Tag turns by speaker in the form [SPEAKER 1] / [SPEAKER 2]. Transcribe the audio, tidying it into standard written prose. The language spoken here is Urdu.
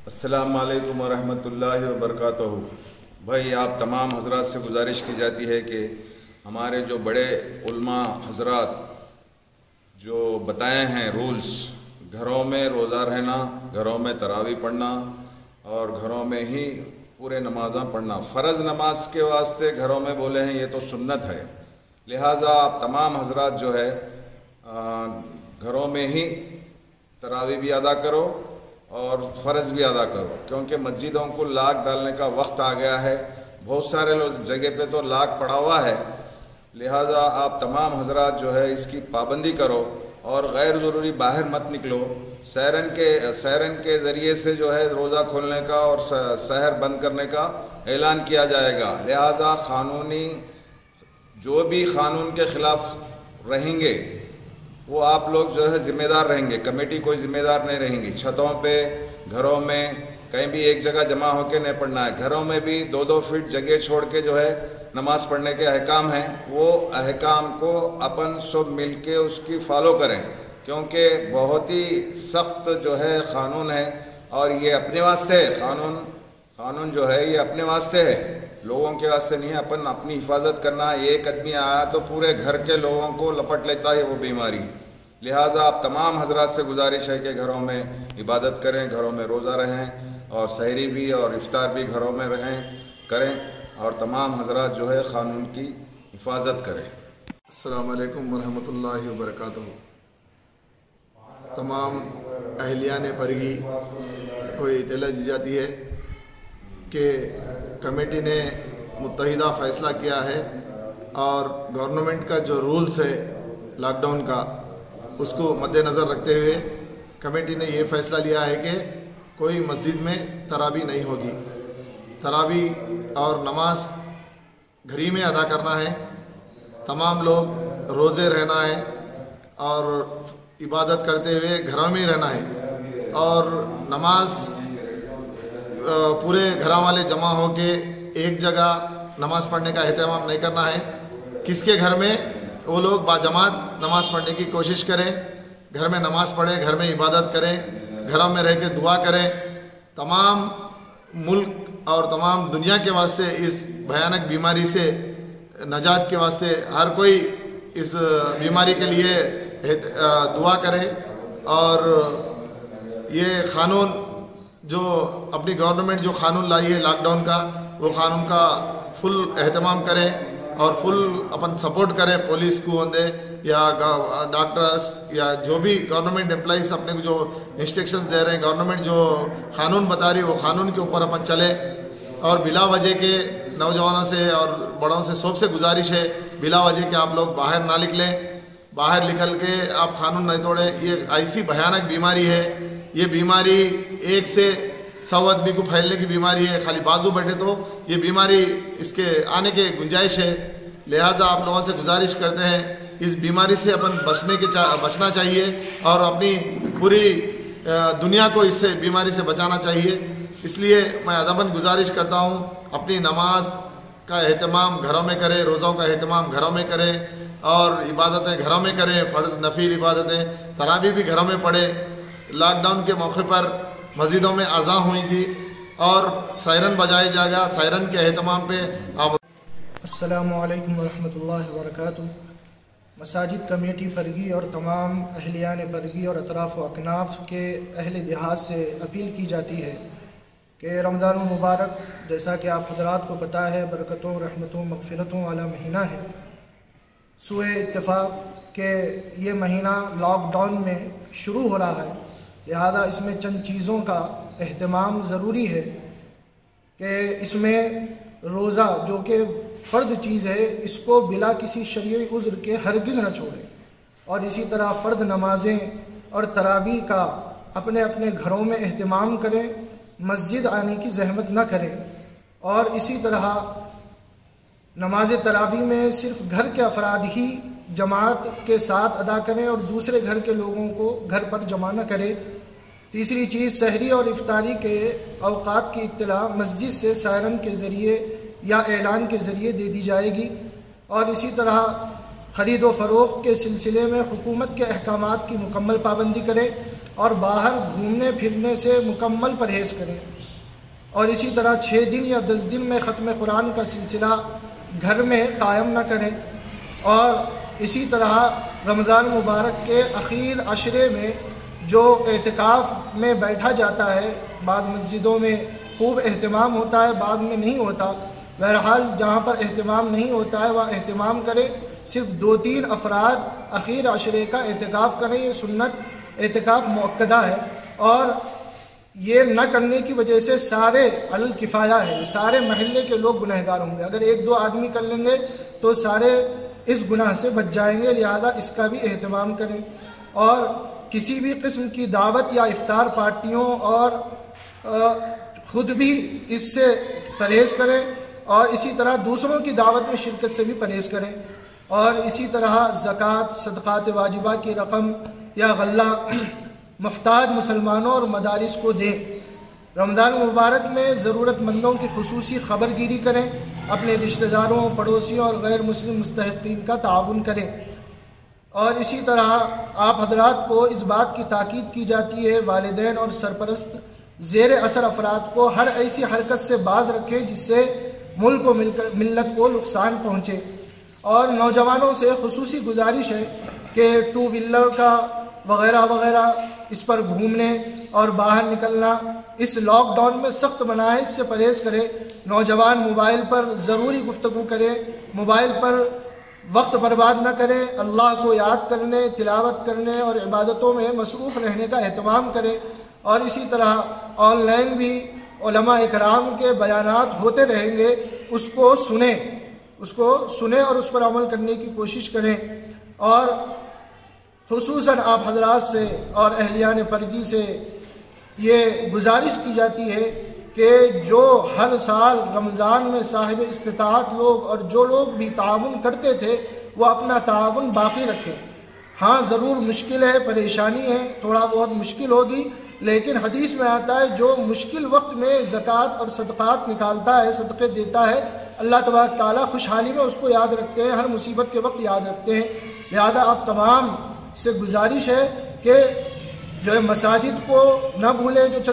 [SPEAKER 1] السلام علیکم ورحمۃ اللہ وبرکاتہ۔ بھائی آپ تمام حضرات سے گزارش کی جاتی ہے کہ ہمارے جو بڑے علماء حضرات جو بتائے ہیں رولز، گھروں میں روزہ رہنا، گھروں میں تراویح پڑھنا اور گھروں میں ہی پورے نمازاں پڑھنا، فرض نماز کے واسطے گھروں میں بولے ہیں یہ تو سنت ہے، لہٰذا آپ تمام حضرات جو ہے گھروں میں ہی تراویح بھی ادا کرو اور فرض بھی ادا کرو، کیونکہ مسجدوں کو لاک ڈالنے کا وقت آ گیا ہے، بہت سارے جگہ پہ تو لاک پڑا ہوا ہے، لہٰذا آپ تمام حضرات جو ہے اس کی پابندی کرو اور غیر ضروری باہر مت نکلو۔ سیرن کے ذریعے سے جو ہے روزہ کھولنے کا اور سحر بند کرنے کا اعلان کیا جائے گا، لہٰذا جو بھی قانون کے خلاف رہیں گے وہ آپ لوگ جو ہے ذمہ دار رہیں گے، کمیٹی کوئی ذمہ دار نہیں رہیں گی۔ چھتوں پہ، گھروں میں کہیں بھی ایک جگہ جمع ہو کے نہیں پڑھنا ہے، گھروں میں بھی 2-2 فٹ جگہ چھوڑ کے جو ہے نماز پڑھنے کے احکام ہیں، وہ احکام کو اپن سب مل کے اس کی فالو کریں، کیونکہ بہت ہی سخت جو ہے قانون ہے اور یہ اپنے واسطے ہے، قانون جو ہے یہ اپنے واسطے ہے، لوگوں کے واسطے نہیں ہے۔ اپن اپنی حفاظت کرنا، ایک آدمی آیا تو پورے گھر کے لوگوں کو لپٹ لیتا ہے وہ بیماری، لہٰذا آپ تمام حضرات سے گزارش ہے کہ گھروں میں عبادت کریں، گھروں میں روزہ رہیں اور سحری بھی اور افطار بھی گھروں میں کریں اور تمام حضرات جو ہے قانون کی حفاظت کریں۔
[SPEAKER 2] السلام علیکم ورحمۃ اللہ وبرکاتہ۔ تمام اہلیان پرگی کو اطلاع دی جاتی ہے کہ کمیٹی نے متحدہ فیصلہ کیا ہے اور گورنمنٹ کا جو رولز ہے لاک ڈاؤن کا، اس کو مد نظر رکھتے ہوئے کمیٹی نے یہ فیصلہ لیا ہے کہ کوئی مسجد میں تراویح نہیں ہوگی، تراویح اور نماز گھر ہی میں ادا کرنا ہے، تمام لوگ روزے رہنا ہے اور عبادت کرتے ہوئے گھروں میں ہی رہنا ہے، اور نماز پورے گھر والے جمع ہو کے ایک جگہ نماز پڑھنے کا اہتمام نہیں کرنا ہے، کس کے گھر میں وہ لوگ باجماعت نماز پڑھنے کی کوشش کریں، گھر میں نماز پڑھیں، گھر میں عبادت کریں، گھروں میں رہ کے دعا کریں۔ تمام ملک اور تمام دنیا کے واسطے اس بھیانک بیماری سے نجات کے واسطے ہر کوئی اس بیماری کے لیے دعا کرے، اور یہ قانون جو اپنی گورنمنٹ جو قانون لائی ہے لاک ڈاؤن کا، وہ قانون کا فل اہتمام کریں اور فل اپن سپورٹ کریں، پولیس کو ہوندے یا ڈاکٹرس یا جو بھی گورنمنٹ امپلائیز اپنے کو جو انسٹرکشنز دے رہے ہیں، گورنمنٹ جو قانون بتا رہی ہے وہ قانون کے اوپر اپن چلے، اور بلا وجہ کے نوجوانوں سے اور بڑوں سے سب سے گزارش ہے بلا وجہ کہ آپ لوگ باہر نہ نکلیں، باہر نکل کے آپ قانون نہیں توڑیں۔ یہ ایسی بھیانک بیماری ہے، یہ بیماری 1 سے 100 آدمی کو پھیلنے کی بیماری ہے، خالی بازو بیٹھے تو یہ بیماری اس کے آنے کے گنجائش ہے، لہٰذا آپ لوگوں سے گزارش کرتے ہیں اس بیماری سے اپن بچنا چاہیے اور اپنی پوری دنیا کو اس سے بیماری سے بچانا چاہیے۔ اس لیے میں ادباً گزارش کرتا ہوں اپنی نماز کا اہتمام گھروں میں کریں، روزوں کا اہتمام گھروں میں کریں اور عبادتیں گھروں میں کریں، فرض نفل عبادتیں تراویح بھی گھروں میں پڑھیں۔ لاک ڈاؤن کے موقع پر مسجدوں میں اذان ہوئی تھی اور سائرن بجایا جائے گا، سائرن کے اہتمام پہ آپ۔
[SPEAKER 3] السلام علیکم ورحمۃ اللہ وبرکاتہ۔ مساجد کمیٹی فرگی اور تمام اہلیان فرگی اور اطراف و اکناف کے اہل دیہات سے اپیل کی جاتی ہے کہ رمضان المبارک جیسا کہ آپ حضرات کو پتہ ہے برکتوں، رحمتوں، مغفرتوں والا مہینہ ہے، سوئے اتفاق کہ یہ مہینہ لاک ڈاؤن میں شروع ہو رہا ہے، لہذا اس میں چند چیزوں کا اہتمام ضروری ہے کہ اس میں روزہ جو کہ فرض چیز ہے اس کو بلا کسی شرعی عذر کے ہرگز نہ چھوڑیں، اور اسی طرح فرض نمازیں اور تراویح کا اپنے اپنے گھروں میں اہتمام کریں، مسجد آنے کی زحمت نہ کریں، اور اسی طرح نماز تراویح میں صرف گھر کے افراد ہی جماعت کے ساتھ ادا کریں اور دوسرے گھر کے لوگوں کو گھر پر جمع نہ کریں۔ تیسری چیز، سحری اور افطاری کے اوقات کی اطلاع مسجد سے سائرن کے ذریعے یا اعلان کے ذریعے دے دی جائے گی، اور اسی طرح خرید و فروخت کے سلسلے میں حکومت کے احکامات کی مکمل پابندی کریں اور باہر گھومنے پھرنے سے مکمل پرہیز کریں، اور اسی طرح 6 دن یا 10 دن میں ختم قرآن کا سلسلہ گھر میں قائم نہ کریں، اور اسی طرح رمضان مبارک کے اخیر عشرے میں جو اعتکاف میں بیٹھا جاتا ہے، بعض مسجدوں میں خوب اہتمام ہوتا ہے، بعض میں نہیں ہوتا، بہرحال جہاں پر اہتمام نہیں ہوتا ہے وہاں اہتمام کریں، صرف 2-3 افراد اخیر عشرے کا اعتکاف کریں، یہ سنت اعتکاف مؤکدہ ہے، اور یہ نہ کرنے کی وجہ سے سارے علی الکفایہ ہے، سارے محلے کے لوگ گنہگار ہوں گے، اگر 1-2 آدمی کر لیں گے تو سارے اس گناہ سے بچ جائیں گے، لہذا اس کا بھی اہتمام کریں، اور کسی بھی قسم کی دعوت یا افطار پارٹیوں اور خود بھی اس سے پرہیز کریں، اور اسی طرح دوسروں کی دعوت میں شرکت سے بھی پرہیز کریں، اور اسی طرح زکوٰۃ، صدقات واجبہ کی رقم یا غلہ محتاج مسلمانوں اور مدارس کو دیں۔ رمضان مبارک میں ضرورت مندوں کی خصوصی خبر گیری کریں، اپنے رشتہ داروں، پڑوسیوں اور غیر مسلم مستحقین کا تعاون کریں، اور اسی طرح آپ حضرات کو اس بات کی تاکید کی جاتی ہے والدین اور سرپرست زیر اثر افراد کو ہر ایسی حرکت سے باز رکھیں جس سے ملک و ملت کو نقصان پہنچے، اور نوجوانوں سے خصوصی گزارش ہے کہ 2 ویلر کا وغیرہ وغیرہ اس پر گھومنے اور باہر نکلنا اس لاک ڈاؤن میں سخت منع ہے، اس سے پرہیز کریں۔ نوجوان موبائل پر ضروری گفتگو کریں، موبائل پر وقت برباد نہ کریں، اللہ کو یاد کرنے، تلاوت کرنے اور عبادتوں میں مصروف رہنے کا اہتمام کریں، اور اسی طرح آن لائن بھی علماء اکرام کے بیانات ہوتے رہیں گے، اس کو سنیں اور اس پر عمل کرنے کی کوشش کریں، اور خصوصاً آپ حضرات سے اور اہلیان پرگی سے یہ گزارش کی جاتی ہے کہ جو ہر سال رمضان میں صاحب استطاعت لوگ اور جو لوگ بھی تعاون کرتے تھے وہ اپنا تعاون باقی رکھیں۔ ہاں ضرور مشکل ہے، پریشانی ہے، تھوڑا بہت مشکل ہوگی، لیکن حدیث میں آتا ہے جو مشکل وقت میں زکوٰۃ اور صدقات نکالتا ہے، صدقے دیتا ہے، اللہ تبارک تعالیٰ خوشحالی میں اس کو یاد رکھتے ہیں، ہر مصیبت کے وقت یاد رکھتے ہیں۔ لہذا آپ تمام سے گزارش ہے کہ جو ہے مساجد کو نہ بھولیں، جو